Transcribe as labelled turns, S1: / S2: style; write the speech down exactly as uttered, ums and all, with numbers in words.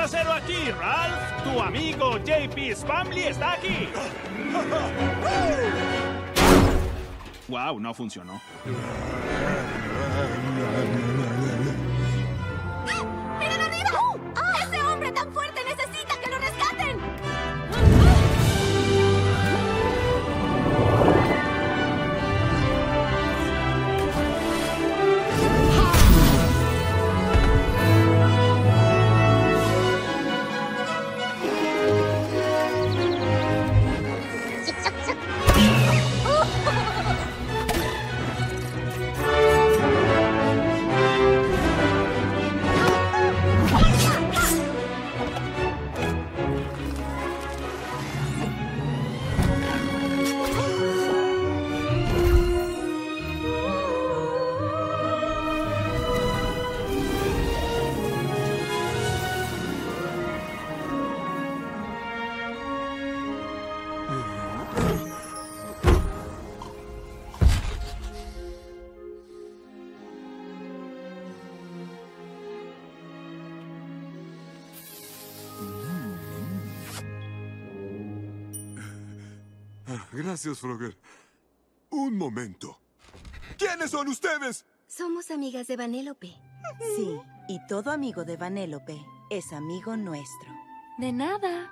S1: trasero aquí, Ralph. Tu amigo J P Spamley está aquí. Wow, no funcionó.
S2: ¡Miren arriba! ¡Oh! ¡Ese hombre tan fuerte necesita que lo rescaten!
S3: Gracias, Frogger. Un momento. ¿Quiénes son ustedes?
S2: Somos amigas de Vanellope.
S4: Sí, y todo amigo de Vanellope es amigo nuestro.
S5: De nada.